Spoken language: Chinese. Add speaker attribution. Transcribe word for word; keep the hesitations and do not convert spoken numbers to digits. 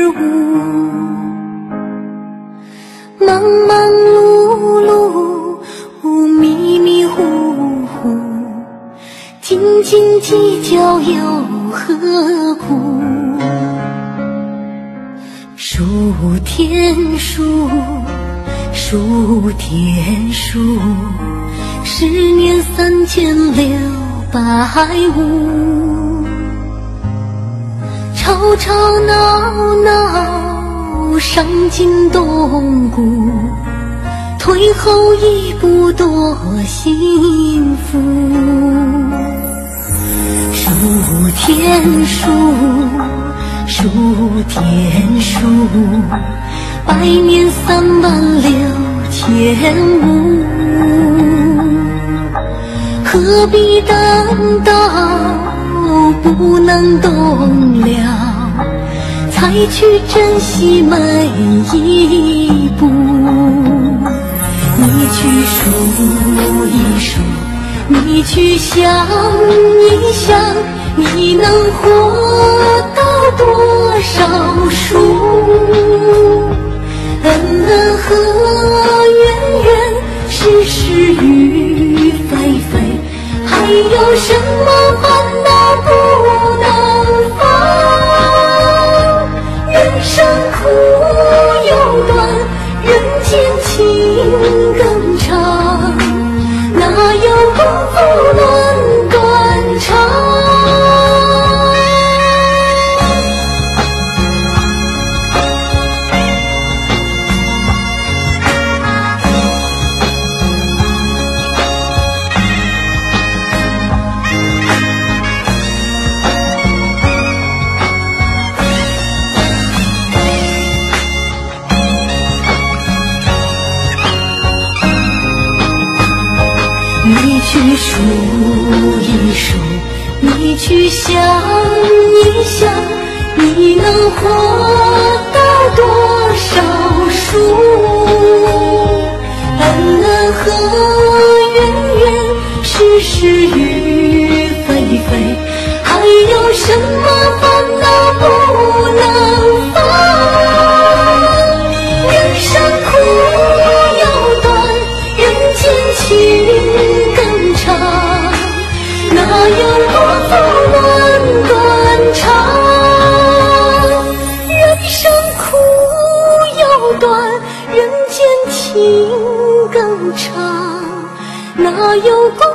Speaker 1: 物。忙忙碌碌，迷迷糊糊，斤斤计较又何苦？数天数，数天数，十年三千六百五。吵吵闹闹，伤筋动骨，退后一步多幸福。数天数，数天数，百年三万六千五。何必等到不能动了，才去珍惜每一步？你去数一数，你去想一想，你能活到多少数？恩恩和怨怨，是是与非非，还有什么烦恼不能放？人生苦又短，人间情更长，哪有功夫论断肠？你去数一数，你去想一想，你能活到多少数？恩恩和怨怨，是是与非非，还有什么烦恼不能放？人生苦又短，人间情哪有功夫论断肠？人生苦又短，人间情更长，哪有功